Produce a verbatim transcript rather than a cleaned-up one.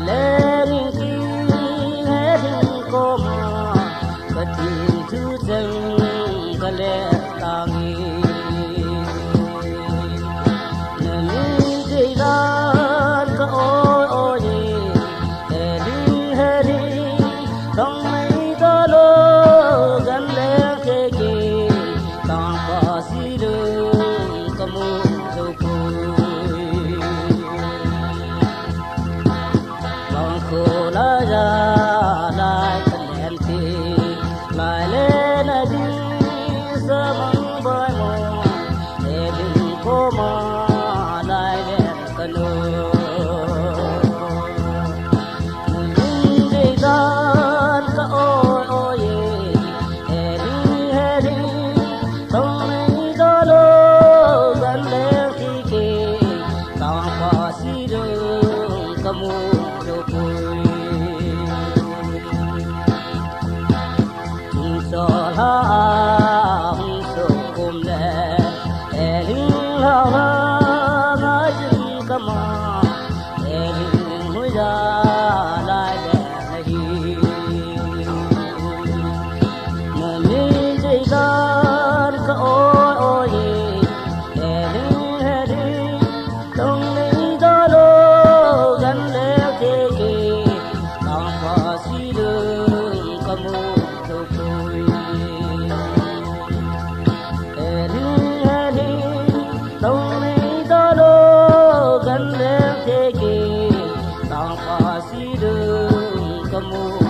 lên khi hết có mà cái gì thứ dân cái lẽ tang nên đi ra cái ôi ôi để đi hết đi trong mấy đó lo gần lên thế kia tang ba si đường cái mũ đâu cô la ra lại lên thì lại lên đi sa măng bay mò để đừng có mà lại lên cano đừng đi ra ta ôi ôi để đi hết đi trong mấy đó lo gần lên thì kì ta qua si đường kamu Salam sukum le, eling hawa ngajin kama, eling huja lai le nahi. Nani jaigan ka oi oi, eling heri, tong nei dalo gan le keke, tanpa sidung kamu tukui. Don't need the low and let take it. Now, I see the